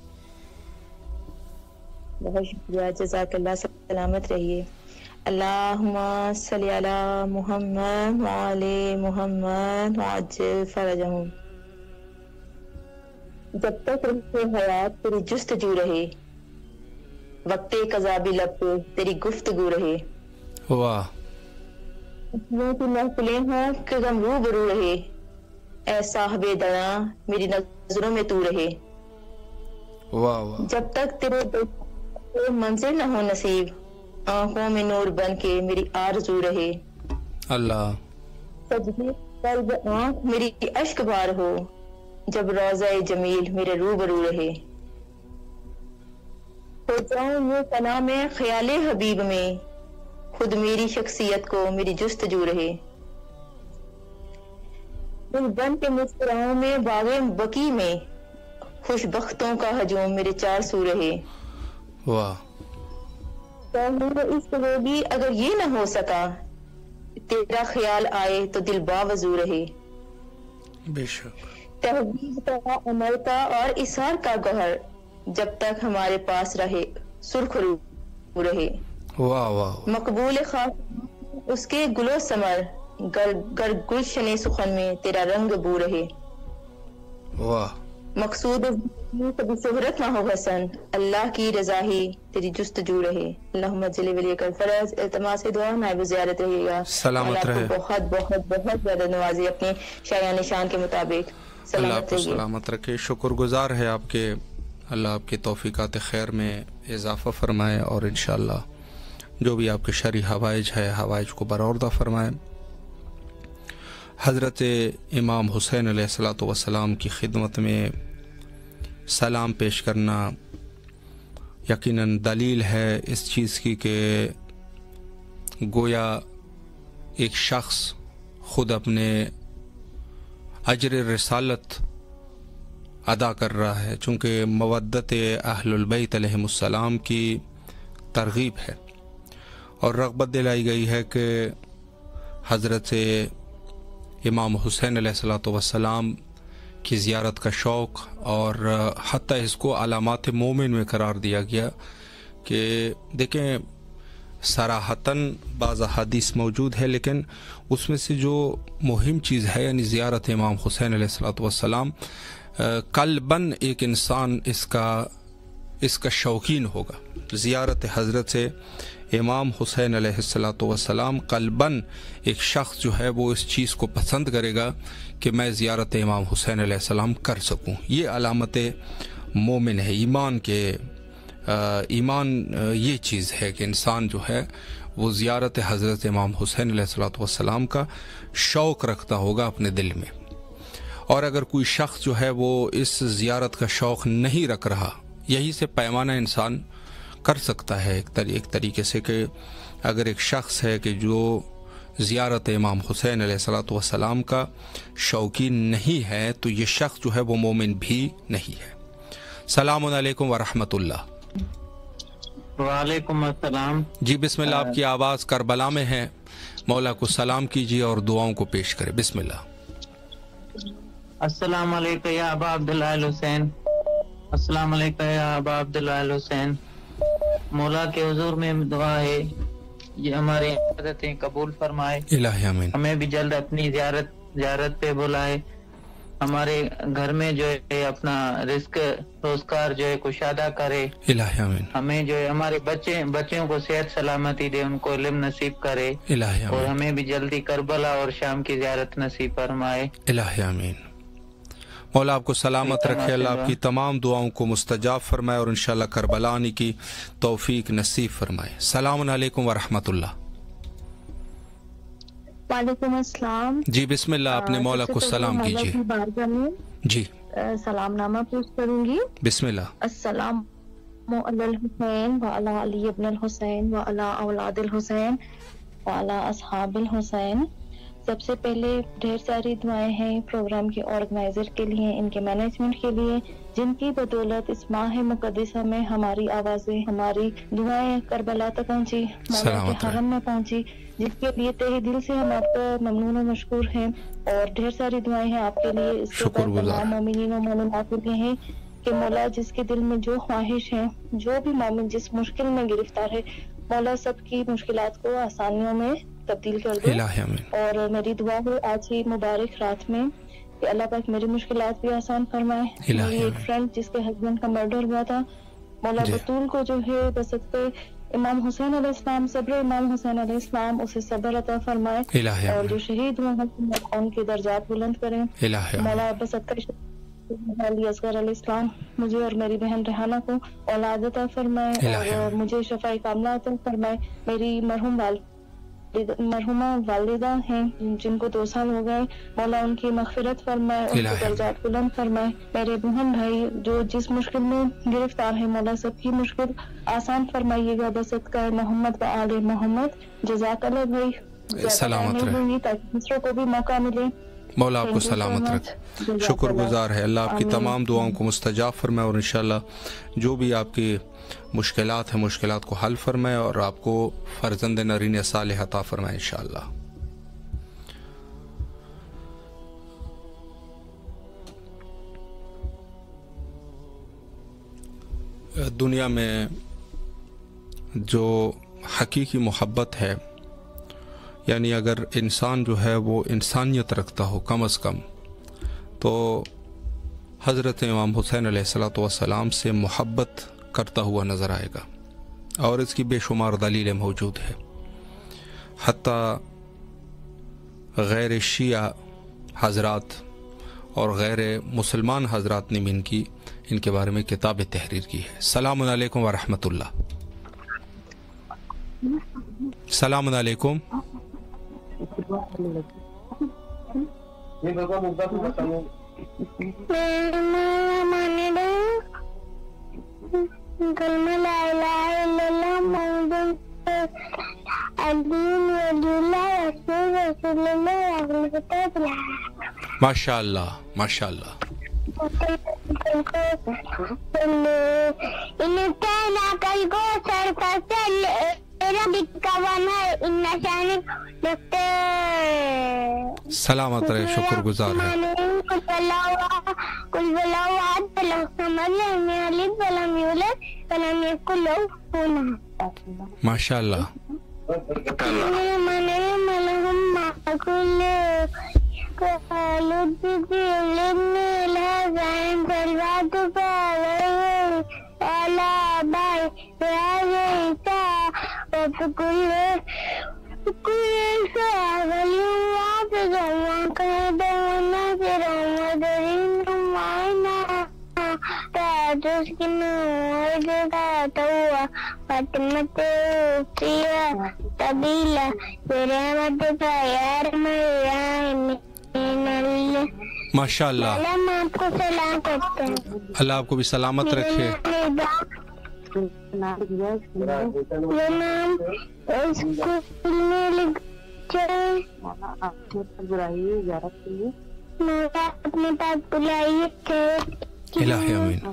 بہت شکریہ، جزاک اللہ، سلامت رہیے. اللہم صلی علی محمد وعلی محمد وعجل فرجہم. جب تک رہے حیات تیری جستجو رہے، وقت قضا بھی لب پہ تیری گفتگو رہے. واہ. کی محفلیں ہوں کہ غم روبرو رہے، اے صاحب دنا میری نظروں میں تو رہے. واہ واہ. جب تک تیرے منزل نہ ہو نصیب، آنکھوں میں نور بن کے میری آرزو رہے. اللہ. سجدے قلب آنکھ میری اشک بار ہو، جب روضہ جمیل میرے روبرو رہے. ہو جاؤں یہ فنا میں خیال حبیب میں، خود میری شخصیت کو میری جستجو رہے. دل بن کے مسکراؤں میں باغ بقی میں، خوش بختوں کا ہجوم میرے چار سو رہے. واہ. اس ہوگی اگر یہ نہ ہو سکا، تیرا خیال آئے تو دل باوضو رہے. بے شک. تہذیب کا، عمل کا اور اثار کا گوہر جب تک ہمارے پاس رہے سرخ رو رہے. واہ واہ. مقبول خاص اس کے گلو ثمر، گر گر گلشن سخن میں تیرا رنگ بو رہے. واہ. مقصود کبھی شہرت نہ ہو حسن، اللہ کی رضا ہی تیری جستجو رہے. اللہم جل ولیک الفرج. التماس دعا نائب زیارت رہے گا. سلامت رہے. بہت بہت بہت زیادہ نوازی اپنے شایان شان کے مطابق. اللہ آپ کو سلامت رکھے. شکر گزار ہے آپ کے. اللہ آپ کے توفیقات خیر میں اضافہ فرمائے اور انشاءاللہ جو بھی آپ کے شرعی حوائج ہے حوائج کو برآوردہ فرمائے. حضرت امام حسین علیہ الصلوۃ والسلام کی خدمت میں سلام پیش کرنا यकीनन दलील है इस चीज़ की कि गोया एक शख्स ख़ुद अपने अजर रिसालत अदा कर रहा है, चूँकि मवद्दत अहलुल बैत अलैहिमुस्सलाम की तरगीब है और रग़बत दिलाई गई है कि हज़रत इमाम हुसैन अलैहिस्सलातु वस्सलाम की ज़ियारत का शौक़, और हत्ता इसको अलामात मोमिन में करार दिया गया कि देखें सराहतन बाज़ हदीस मौजूद है, लेकिन उसमें से जो मुहिम चीज़ है यानी ज़ियारत इमाम हुसैन अलैहिस्सलातु वस्सलाम, कल्बन एक इंसान इसका इसका शौकीन होगा। ज़ियारत हज़रत से इमाम हुसैन अलैहिस्सलातु वस्सलाम, कल्बन एक शख्स जो है वो इस चीज़ को पसंद करेगा कि मैं ज़ियारत इमाम हुसैन अलैहिस्सलाम कर सकूं। ये अलामत मोमिन है, ईमान के ईमान ये चीज़ है कि इंसान जो है वो ज़ियारत हज़रत इमाम हुसैन अलैहिस्सलातु वस्सलाम का शौक़ रखता होगा अपने दिल में। और अगर कोई शख्स जो है वो इस ज़ियारत का शौक़ नहीं रख रहा, यही से पैमाना इंसान कर सकता है एक, तरी, एक तरीके से कि अगर एक शख्स है कि जो ज़ियारत इमाम हुसैन अलैहिस्सलातु वस्सलाम का शौकीन नहीं है, तो ये शख्स जो है वो मोमिन भी नहीं है। सलाम अलैकुम व रहमतुल्लाह। वालेकुम अस्सलाम। जी बिस्मिल्लाह, आपकी आवाज़ करबला में है, मौला को सलाम कीजिए और दुआओं को पेश करें। बिस्मिल्लाह। अस्सलाम वालेकुम या अबा अब्दुल्लाह अल हुसैन, अस्सलाम वालेकुम या अबा अब्दुल्लाह अल हुसैन। मौला के हुजूर में दुआ है ये हमारी इबादतें कबूल फरमाए, इलाही आमीन। हमें भी जल्द अपनी ज़ियारत ज़ियारत पे बुलाए, हमारे घर में जो है अपना रिस्क रोजगार जो है कुशादा करे, इलाही आमीन। हमें जो है हमारे बच्चे बच्चों को सेहत सलामती दे, उनको इल्म नसीब करे, इलाही आमीन। और हमें भी जल्दी करबला और शाम की ज़ियारत नसीब फरमाए, इलाही आमीन। मौला आपको सलामत रखे, अल्लाह आपकी तमाम दुआओं को मुस्तजाब फरमाए और इंशाअल्लाह करबला आने की तौफीक नसीब फरमाए। सलाम अलैकुम व रहमतुल्लाह। वालेकुम अस्सलाम। जी बिस्मिल्लाह, अपने मौला को सलाम कीजिए। जी सलाम नामा पेश करूंगी। बिस्मिल्लाह। अस्सलामु अलल हुसैन व अला अली इब्न अल हुसैन व अला औलादिल हुसैन व अला अस्हाबिल हुसैन। सबसे पहले ढेर सारी दुआएं हैं प्रोग्राम के ऑर्गेनाइजर के लिए, इनके मैनेजमेंट के लिए, जिनकी बदौलत इस माह मुक़द्दसा में हमारी आवाज़ें, हमारी दुआएं करबला तक पहुंची, मौला के हरम में पहुंची, जिसके लिए तहे दिल से हम आपका ममनून और मशकूर हैं। और ढेर सारी दुआएं हैं आपके लिए, इसके बाद तमाम मोमिनीन और मोमिनात के लिए हैं कि मौला जिसके दिल में जो ख्वाहिश है, जो भी मोमिन जिस मुश्किल में गिरफ्तार है, मौला सबकी मुश्किलात को आसानियों में तब्दील कर दे। और मेरी दुआ है आज ही मुबारक रात में कि अल्लाह पाक मेरी मुश्किलात भी आसान फरमाए। मेरी एक फ्रेंड जिसके हस्बैंड का मर्डर हुआ था, मौला बतूल को जो है बसते इमाम हुसैन अलैहिस्सलाम, सब्र इमाम हुसैन अलैहिस्सलाम, उसे सब्र अता फरमाए, और जो शहीद हुए हैं उनके दर्जात बुलंद करें। मौला बसते अली असगर अलैहिस्सलाम मुझे और मेरी बहन रेहाना को औलाद अता फरमाए और मुझे शफाई कामला अता फरमाए। मेरी मरहूम वाल मरहुमा वालिदा हैं जिनको दो साल हो गए, मौला उनकी मग़फ़िरत फरमाए, उनके दर्जात बुलंद फरमाए। मेरे बहन भाई जो जिस मुश्किल में गिरफ्तार है, मौला सबकी मुश्किल आसान फरमाइएगा बसदक़ा मोहम्मद व आले मोहम्मद। जज़ाकल्लाह भाई, सलामत रहे, ताकि दूसरों को भी मौका मिले। मौला आपको सलामत रखे, शुक्रगुजार है, अल्लाह आपकी तमाम दुआओं को मुस्तजाब फरमाए और इंशाअल्लाह जो भी आपकी मुश्किलात हैं मुश्किलात को हल फरमाए और आपको फर्जंद नरीन सालिह अता फरमाए इंशाअल्लाह। दुनिया में जो हकीकी मोहब्बत है, यानी अगर इंसान जो है वो इंसानियत रखता हो कम अज़ कम, तो हज़रत इमाम हुसैन अलैहिस्सलातु वस्सलाम से मोहब्बत करता हुआ नज़र आएगा और इसकी बेशुमार दलीलें मौजूद है। हत्ता गैर शिया हज़रात और गैर मुसलमान हज़रात ने भी इनकी इनके बारे में किताबें तहरीर की है। सलाम अलैकुम व रहमतुल्लाह। सलाम अलैकुम। کلمہ لا الہ الا اللہ محمد الدین ولی اللہ رسول رسول اللہ. ماشاء اللہ ماشاء اللہ. سلامت رہے, شکر گزار ہے. ماشاء اللہ. ماشاء اللہ. آپ کو سلام کرتے ہیں. اللہ آپ کو بھی سلامت رکھے. یہ نام اسکول میں لکھے مولا اپنے پاس بلائیے تھے. الہی آمین.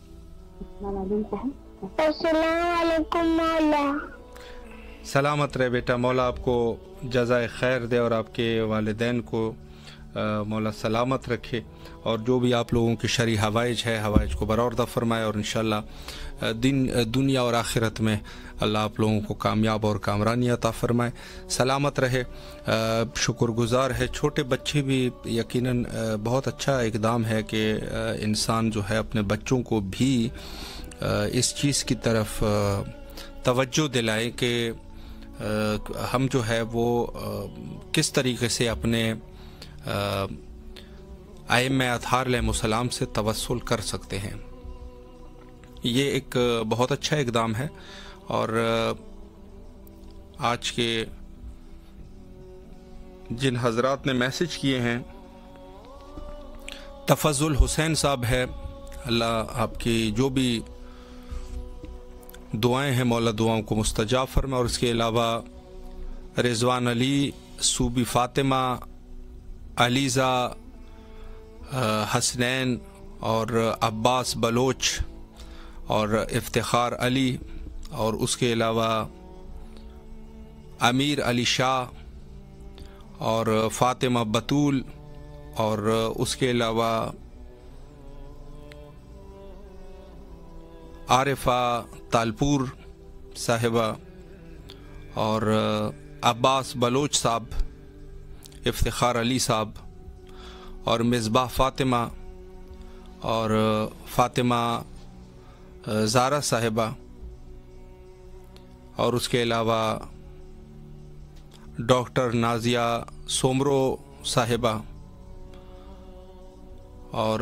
السلام علیکم مولا. سلامت رہے بیٹا, مولا آپ کو جزائے خیر دے اور آپ کے والدین کو مولا سلامت رکھے, اور جو بھی آپ لوگوں کی شرعی حوائج ہے حوائج کو برآوردہ فرمائے, اور انشاءاللہ دن دنیا اور آخرت میں اللہ آپ لوگوں کو کامیاب اور کامرانی عطا فرمائے. سلامت رہے, شکر گزار ہے. چھوٹے بچے بھی یقیناً بہت اچھا اقدام ہے کہ انسان جو ہے اپنے بچوں کو بھی اس چیز کی طرف توجہ دلائیں کہ ہم جو ہے وہ کس طریقے سے اپنے ائمہ اطہار علیہ السلام سے توسل کر سکتے ہیں. یہ ایک بہت اچھا اقدام ہے, اور آج کے جن حضرات نے میسج کیے ہیں, تفضل حسین صاحب ہے, اللہ آپ کی جو بھی دعائیں ہیں مولا دعاؤں کو مستجاب فرمائے. اور اس کے علاوہ رضوان علی, صوبی فاطمہ, علیزہ, حسنین اور عباس بلوچ اور افتخار علی, اور اس کے علاوہ امیر علی شاہ اور فاطمہ بطول, اور اس کے علاوہ عارفہ تالپور صاحبہ اور عباس بلوچ صاحب, افتخار علی صاحب اور مصباح فاطمہ اور فاطمہ زارا صاحبہ, اور اس کے علاوہ ڈاکٹر نازیہ سومرو صاحبہ, اور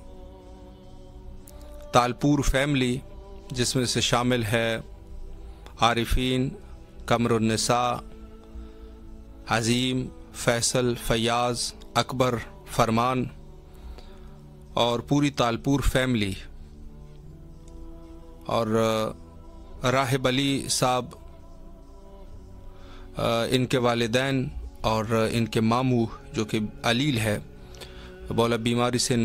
تالپور فیملی جس میں سے شامل ہے عارفین, قمر النساء, عظیم, فیصل, فیاض, اکبر, فرمان, اور پوری تالپور فیملی, اور راہب علی صاحب, ان کے والدین اور ان کے ماموں جو کہ علیل ہے, بولا بیماری سے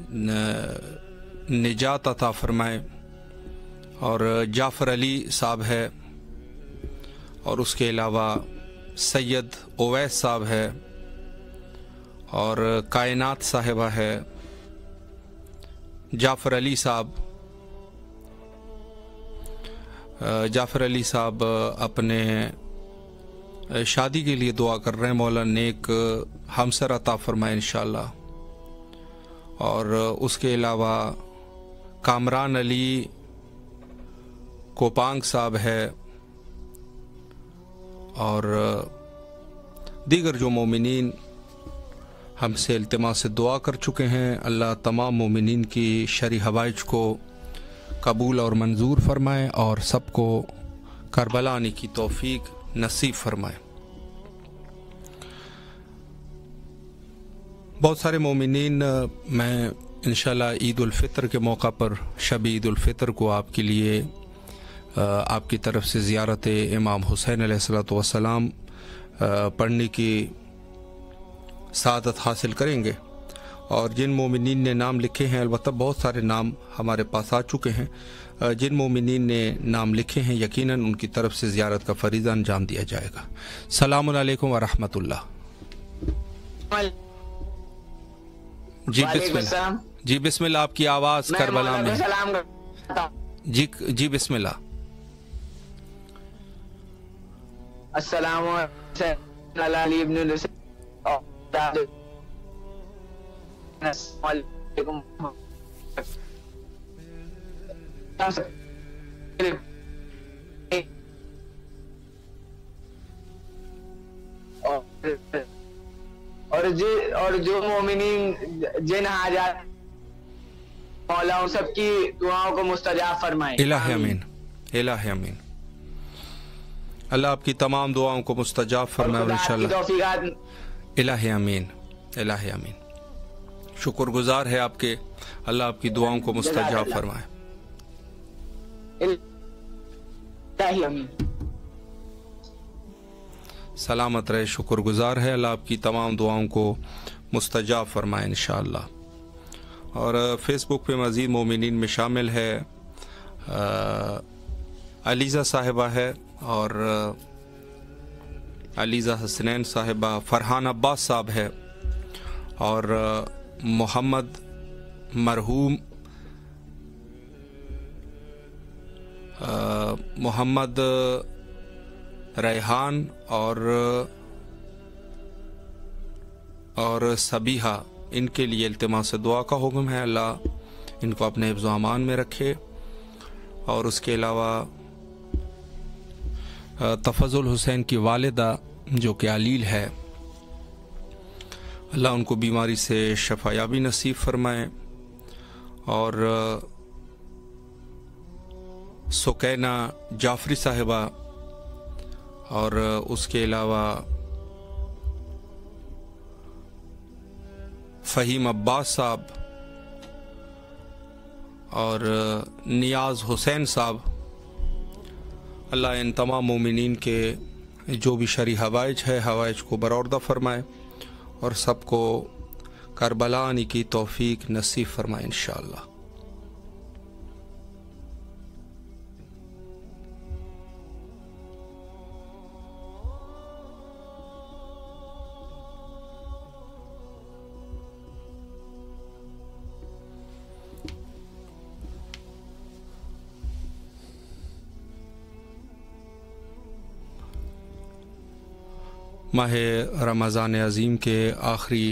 نجات عطا فرمائے, اور جعفر علی صاحب ہے, اور اس کے علاوہ سید اویس صاحب ہے, اور کائنات صاحبہ ہے, جعفر علی صاحب جعفر علی صاحب اپنے شادی کے لیے دعا کر رہے ہیں, مولا نیک ہمسر عطا فرمائے انشاءاللہ. اور اس کے علاوہ کامران علی کوپانگ صاحب ہے, اور دیگر جو مومنین ہم سے التماس سے دعا کر چکے ہیں, اللہ تمام مومنین کی شرعی حوائج کو قبول اور منظور فرمائے, اور سب کو کربلا آنے کی توفیق نصیب فرمائے. بہت سارے مومنین, میں इंशाल्लाह ईद उल फितर के मौका पर शब ईद उल फितर को आपके लिए आपकी तरफ से ज़ियारत इमाम हुसैन अलैहिस्सलातु वस्सलाम पढ़ने की सआदत हासिल करेंगे। और जिन मोमिनीन ने नाम लिखे हैं, अलबत्ता बहुत सारे नाम हमारे पास आ चुके हैं, जिन मोमिनीन ने नाम लिखे हैं यकीनन उनकी तरफ से ज़ियारत का फरीज़ा अंजाम दिया जाएगा। सलामुन अलैकुम व रहमतुल्लाह। जी बिस्मिल्लाह। जी बिस्मिल्लाह, आपकी आवाज़ करबला में। जी जी बिस्मिल्लाह। अस्सलाम वालेकुम। और जी और जो मोमिनीन जिन हाजात मौला उन सबकी दुआओं को मुस्तजाब फरमाए। इलाही आमीन, इलाही आमीन। अल्लाह आपकी तमाम दुआओं को मुस्तजाब फरमाए इंशाअल्लाह। इलाही आमीन, इलाही आमीन। शुक्रगुजार है आपके, अल्लाह आपकी दुआओं को मुस्तजाब फरमाए। सलामत रहे, शुक्रगुजार है, अल्लाह आपकी तमाम दुआओं को मुस्तजाब फरमाए इंशाअल्लाह। और फेसबुक पे मज़ीद मोमिनीन में शामिल है अलीज़ा साहिबा है और अलीज़ा हसनैन साहिबा, फरहान अब्बास साहब है और मोहम्मद मरहूम मोहम्मद रेहान और और सबीहा, इनके लिए इल्तिमास दुआ का हुक्म है। अल्लाह इनको अपने हिफ्ज़ व अमान में रखे। और उसके अलावा तफज़ुल हुसैन की वालिदा जो कि अलील है, अल्लाह उनको बीमारी से शफायाबी नसीब फरमाए। और सुकैना जाफरी साहिबा और उसके अलावा फ़हीम अब्बास साहब और नियाज़ हुसैन साहब, अल्लाह इन तमाम मोमिनीन के जो भी शरई हवाइज है हवाइज को बरौरदा फरमाए और सबको करबला आने की तौफीक नसीब फरमाए इंशाअल्लाह। माह रमज़ान अज़ीम के आखिरी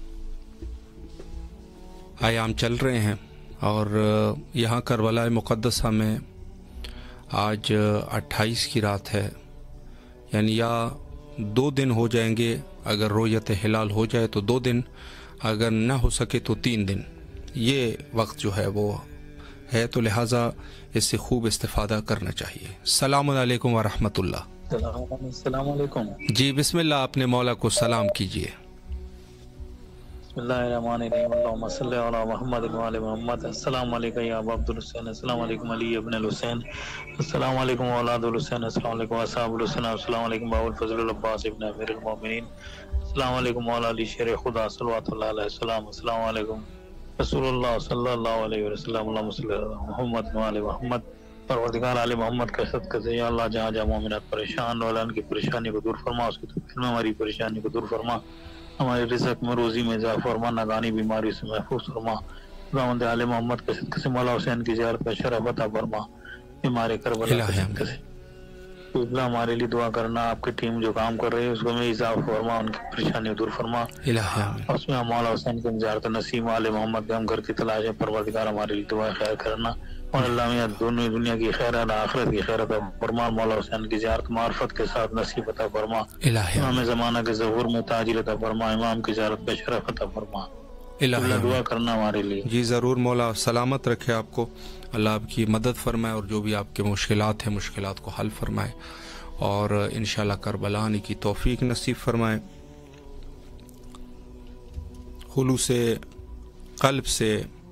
आयाम चल रहे हैं और यहाँ करबला मुक़द्दसा में आज अट्ठाईस की रात है, यानी या दो दिन हो जाएंगे। अगर रोयत हिलाल हो जाए तो दो दिन, अगर न हो सके तो तीन दिन, ये वक्त जो है वो है, तो लिहाजा इससे खूब इस्तिफ़ादा करना चाहिए। सलामुन अलैकुम व रहमतुल्लाह। अस्सलाम वालेकुम। जी बिस्मिल्लाह, अपने मौला को सलाम कीजिए। बिस्मिल्लाहिर्रहमानिर्रहीम, अल्लाहुम्मा सल्लि अला मुहम्मद व आले मुहम्मद। अस्सलामु अलैका या अबा अब्दुल हुसैन, अस्सलामु अलैकुम अली इब्न अल हुसैन, अस्सलामु अलैकुम औलादुल हुसैन, अस्सलामु अलैकुम असहाबुल हुसैन, अस्सलामु अलैकुम बाबुल फज़ल अब्बास इब्न अमीरुल मोमिनीन, अस्सलामु अलैकुम मौला अली शेर खुदा सल्लल्लाहु अलैहि वसल्लम, अस्सलामु अलैकुम रसूलुल्लाह सल्लल्लाहु अलैहि वसल्लम, अल्लाहुम्मा सल्लि अला मुहम्मद व आले मुहम्मद। परवरदिगार आले मोहम्मद का सदक़े से या अल्लाह जहाँ जहाँ मोमिनात परेशान वाला उनकी परेशानी को दूर फरमा, उसकी तकलीफ में हमारी परेशानी को दूर फरमा, हमारे रिज़्क़ में रोज़ी में इज़ाफ़ा फरमा, नागानी बीमारी से महफूज फरमा। खुदावंद आले मोहम्मद के सदक़े से मौला हुसैन की ज़ियारत का शरफ़ अता फरमा। हमारे करबला के सदक़े से अल्लाह हमारे लिए दुआ करना, आपकी टीम जो काम कर रही है उसको में इज़ाफ़ा फरमा, उनकी परेशानी दूर फरमा। उसमें मौला हुसैन की ज़ियारत नसीब आले मोहम्मद के हम घर की तलाश है। परवरदिगार हमारे लिए दुआ खैर करना और अल्लाह में दोनों दुनिया की खैर आखिरत की खैर अता फरमा। मौला हुसैन की ज़ियारत मार्फत के साथ नसीब अता फरमा। इमाम ज़माना के ज़हूर में ताजिल अता फरमा, इमाम की ज़ियारत का शरफ अता फरमा। अल्लाह दुआ करना हमारे लिए। जी ज़रूर, मौला सलामत रखे आपको, अल्लाह आपकी मदद फरमाए और जो भी आपके मुश्किलात हैं मुश्किलात को हल फरमाए और इंशाअल्लाह करबला आने की तौफीक नसीब फरमाए। खुलूस से क़ल्ब से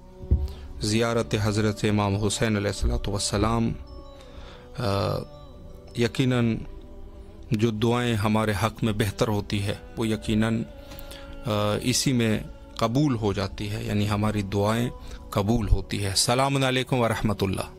ज़ियारत हज़रत इमाम हुसैन अलैहिस्सलातु वस्सलाम, यकीनन जो दुआएं हमारे हक़ में बेहतर होती है वो यकीनन इसी में कबूल हो जाती है, यानी हमारी दुआएं कबूल होती है। सलाम अलैकुम व रहमतुल्लाह।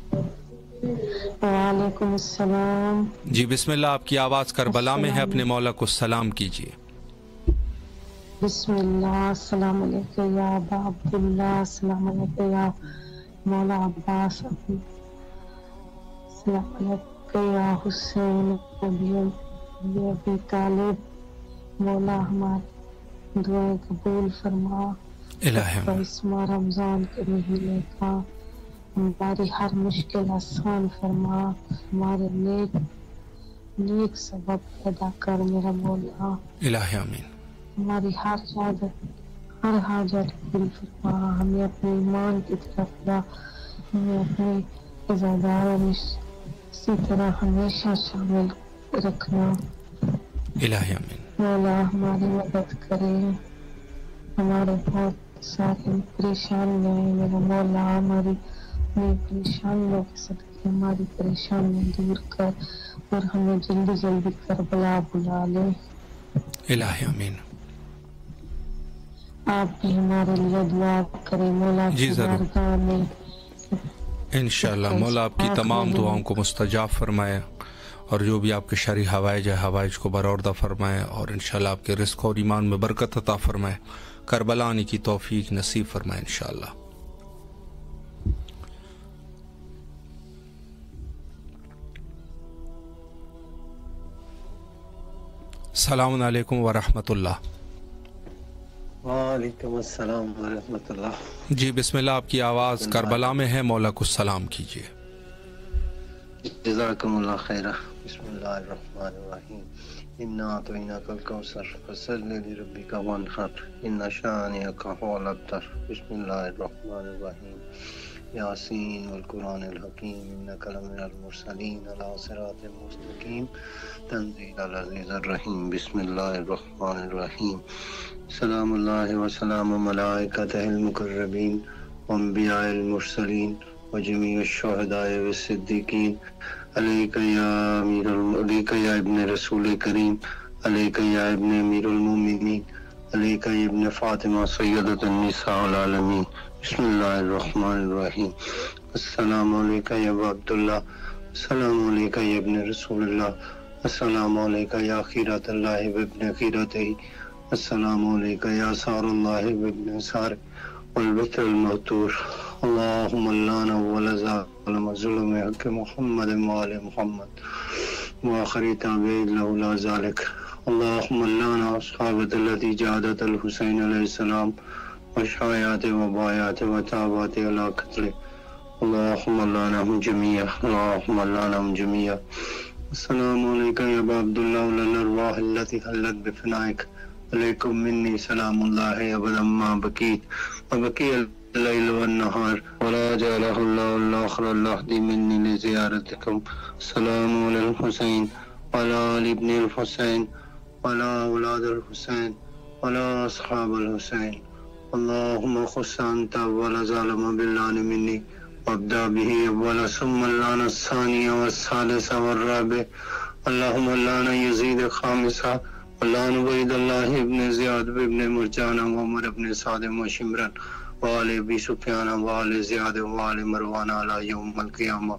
वालेकुम अस्सलाम। जी बिस्मिल्लाह, आपकी आवाज़ करबला में है, अपने मौला को सलाम कीजिए। बिस्मिल्लाह। अस्सलाम अलैकुम या अबा अब्दुल्लाह, अस्सलाम अलैकुम या मौला अब्बास, अस्सलाम अलैकुम या हुसैन अबी अबी तालिब। मौला हमारी दुआएं कबूल फरमा। इस माह रमजान के महीने का हमारी हर मुश्किल आसान फरमा, हमारे नेक नेक सबब पैदा कर मेरा मौला। इलाही आमीन। हमारी हर हाजत हर हाजत पूरी फरमा, हमें अपने ईमान की तरफ ला, हमें अपने इज़ादारों में इसी तरह हमेशा शामिल रखना। इलाही आमीन। मौला हमारी मदद करे, हमारे बहुत सारे परेशानियां हैं मेरा मौला, हमारी परेशानियों के सदके हमारी परेशानियां दूर कर और हमें जल्दी जल्दी करबला बुला ले। इलाही आमीन। आप भी हमारे लिए दुआ करें मौला। जी जरूर, इंशाअल्लाह मौला आपकी तमाम दुआओं को मुस्तजाब फरमाए और जो भी आपके शरई हवाइज है हवाइज को बरौरदा फरमाए और इंशाअल्लाह आपके रिज़्क़ और ईमान में बरकत अता फरमाए, करबला आने की तौफीक नसीब फरमाए इंशाअल्लाह। सलाम अलैकुम व रहमतुल्लाह। वालेकुम अस्सलाम व रहमतुल्लाह। जी बिस्मिल्लाह, आपकी आवाज़ करबला में है, मौला को सलाम कीजिए। जज़ाकुमुल्लाह खैरा। बिस्मिल्लाहिर्रहमानिर्रहीम। इन्ना अतैनाकल कौसर फसल्लि लिरब्बिका वन्हर इन्ना शानिअका हुवल अब्तर। बिस्मिल्लाहिर्रहमानिर्रहीम। यासीन वल कुरानिल हकीम इन्नका लमिनल मुरसलीन अला सिरातिल मुस्तकीम तंजीलल अज़ीज़िर रहीम। बिस्मिल्लाहिर्रहमानिर्रहीम। सलामुल्लाहि व सलामु मलाइकतिल मुकर्रबीन व अंबियाइल मुरसलीन व जमीउश शुहदाए व सिद्दीकीन अलैका या अमीरुल अलैका या इब्ने रसूल करीम अलैका या इब्ने अमीरुल मोमिनीन अलैका या इब्ने फातिमा सय्यदतुन निसाउल आलमीन। बिस्मिल्लाहिर्रहमानिर्रहीम। अस्सलामु अलैका या अबा अब्दुल्लाह, अस्सलामु अलैका या इब्ने रसूलुल्लाह, अस्सलामु अलैका या खीरतल्लाह व इब्ने खीरतिही, अस्सलामु अलैका या सारुल्लाह व इब्ने सार वल बत्रल मौतूर। अल्लाहुम्मा लाना वला ज़ालिम ज़ुल्म हक़ मुहम्मद व आले मुहम्मद व आखिरी ताबईन लौला ज़ालिक। अल्लाहुम्मा लाना अस्हाबतल्लती जादतल हुसैन अलैहिस्सलाम व शायात व बायात व ताबात अला क़त्ल। अल्लाहुम्मा लानहुम जमीआ, अल्लाहुम्मा लानहुम जमीआ। अस्सलामु अलैका या अबा अब्दुल्लाह वल अरवाह अल्लती हल्लत बिफ़नाइक अलैकुम मिन्नी सलामुल्लाहि अबदम मा बकीत व बकियल लैल वन नहार वला जअलहुल्लाहु आखिरल लहदी मिन्नी लिज़ियारतिकुम। सलामु अलल हुसैन वला अली इब्निल हुसैन वला औलादिल हुसैन वला अस्हाबिल हुसैन। अल्लाहुम्मा खुस्स अंता वला ज़ालिम बिल्लानि मिन्नी वब्दा बिही वला सुम्मा लाना सानिया व सालिसा व राबि। अल्लाहुम्मा लाना यज़ीद खामिसा वलान उबैदुल्लाह इब्न ज़ियाद इब्न मुरजाना व उमर इब्न साद व शिमरन व आले अबी सुफयान व आले ज़ियाद व आले मरवान अला यौमिल क़ियामा।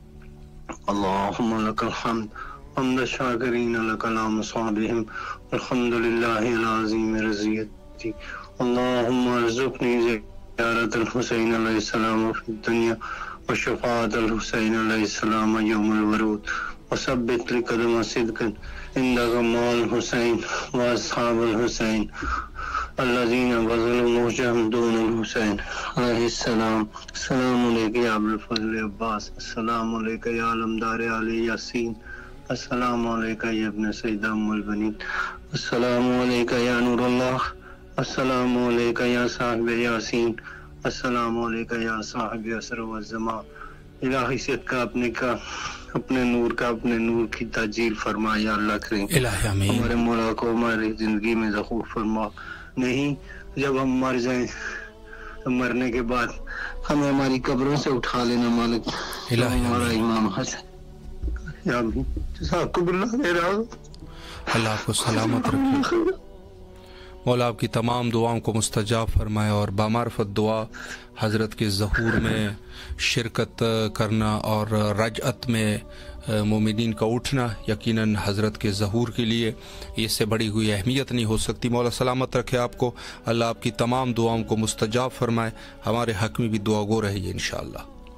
अल्लाहुम्मा लकल हम्द हम्द शाकिरीन लकल अमसाबिहिम अल्हम्दुलिल्लाहि अल अज़ीम रज़ियती। अल्लाहुम्मा अर्ज़ुक़नी ज़ियारतल हुसैन अलैहिस्सलाम फ़िद दुनिया व शफ़ाअतल हुसैन अलैहिस्सलाम यौमुल वरूद व सब्बित लि क़दम सिद्क़न इंदका माल हुसैन व अस्हाबुल हुसैन अल्लज़ीना बज़लू मुहजम दूनुल हुसैन अलैहिस्सलाम। अस्सलामु अलैका या अबुल फ़ज़ल अब्बास, अस्सलामु अलैका या अलमदार आले यासीन, अस्सलामु अलैका या इब्न सय्यद उम्मुल बनीन, अस्सलामु अलैका या नूरुल्लाह, अस्सलामु अलैका या साहिब यासीन, अस्सलामु अलैका या साहिब असर व ज़मा। इलाही सदका अपने का अपने नूर का अपने नूर की ताजील फरमा या अल्लाह करीम। इलाही आमीन। हमारे मौला को हमारी जिंदगी में ज़ख़ूर फरमा। नहीं जब हम मर जाएं مرنے کے بعد ہمیں ہماری قبروں سے اٹھا لینا مالک. ہمارا امام حسن یا جزاکم اللہ خیر. اللہ آپ کو سلامت رکھے. مولا آپ کی تمام دعاؤں کو مستجاب فرمائے اور بامعرفت دعا حضرت کے ظہور میں شرکت کرنا اور رجعت میں مومنین کا اٹھنا یقیناً حضرت کے ظہور کے لیے اس سے بڑی ہوئی اہمیت نہیں ہو سکتی. مولا سلامت رکھے آپ کو. اللہ آپ کی تمام دعاؤں کو مستجاب فرمائے. ہمارے حق میں بھی دعا گو رہیے انشاءاللہ.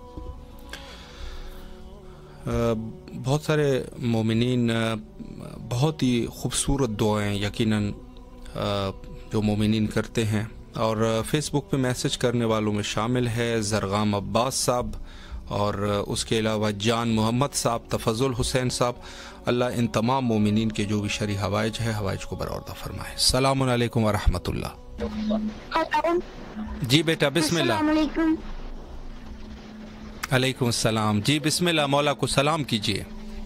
بہت سارے مومنین بہت ہی خوبصورت دعائیں یقیناً جو مومنین کرتے ہیں اور فیس بک پہ میسج کرنے والوں میں شامل ہے زرغام عباس صاحب اور اس کے علاوہ جان محمد صاحب، تفضل حسین صاحب. اللہ ان تمام مومنین کے جو بھی شرعی حوائج ہے حوائج کو برآوردہ فرمائے. السلام علیکم ورحمۃ اللہ. جی بیٹا بسم اللہ. السلام علیکم. علیکم السلام. جی بسم اللہ، مولا کو سلام کیجیے.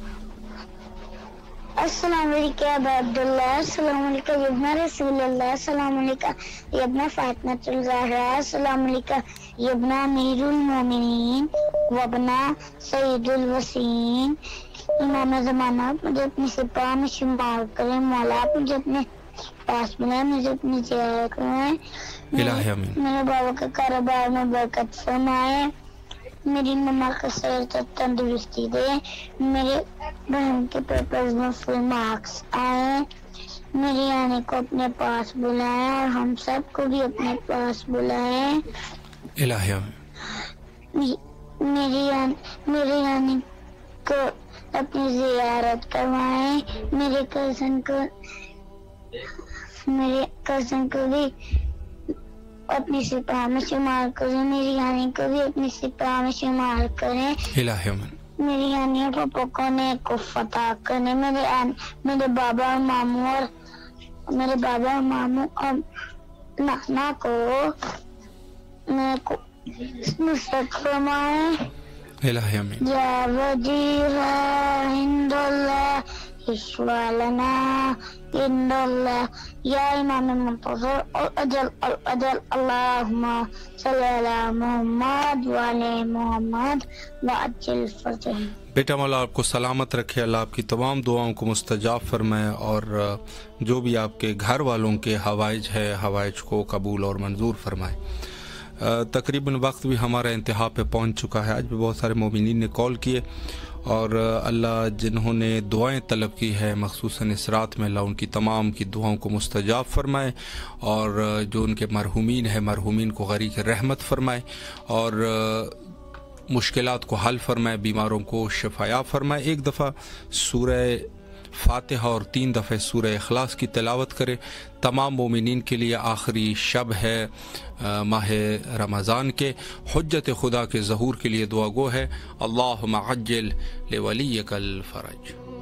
السلام علیکم ابا عبداللہ. السلام علیکم ابن رسول اللہ. السلام علیکم ابن فاطمہ الزہرا. السلام علیکم ابن امیر المومنین وابن سید الوسیین. امام زمانہ مجھے اپنے سپاہ میں شمار کریں. مولا آپ مجھے اپنے پاس بلائیں، مجھے اپنی زیارت کریں. میرے بابا کے کاروبار میں برکت فرمائے. میری مما کا صحت اور تندرستی دے. میرے بہن کے پیپرز میں فل مارکس آئے. میری آنے کو اپنے پاس بلائیں اور ہم سب کو بھی اپنے پاس بلائیں. الہی میری میری آنے کو اپنی زیارت کروائیں. میرے کزن کو میرے کزن کو بھی اپنی سپاہ میں شمار کریں. میری یعنی کو بھی اپنی سپاہ میں شمار کریں. میری یعنی پاپا کو نیک کو فتح کریں. میرے میرے بابا اور ماموں اور میرے بابا اور ماموں اور نانا کو نیک کو نصرت فرمائیں. یا وجیہ عند اللہ اشفع لنا عند اللہ یا امام منتظر اجل اجل اللہم صلی علی محمد وعلی محمد وعجل فرجہ. بیٹا مولا آپ کو سلامت رکھے. اللہ آپ کی تمام دعاؤں کو مستجاب فرمائے اور جو بھی آپ کے گھر والوں کے حوائج ہے حوائج کو قبول اور منظور فرمائے. تقریباً وقت بھی ہمارا انتہا پہ پہنچ چکا ہے. آج بھی بہت سارے مومنین نے کال کیے اور اللہ جنہوں نے دعائیں طلب کی ہے مخصوصاً اس رات میں اللہ ان کی تمام کی دعاؤں کو مستجاب فرمائے اور جو ان کے مرحومین ہیں مرحومین کو غریق رحمت فرمائے اور مشکلات کو حل فرمائے، بیماروں کو شفایا فرمائے. ایک دفعہ سورہ فاتحہ اور تین دفعہ سورہ اخلاص کی تلاوت کرے. تمام مومنین کے لیے آخری شب ہے ماہ رمضان کے. حجت خدا کے ظہور کے لیے دعا گو ہے. اللہم عجل لولیک الفرج.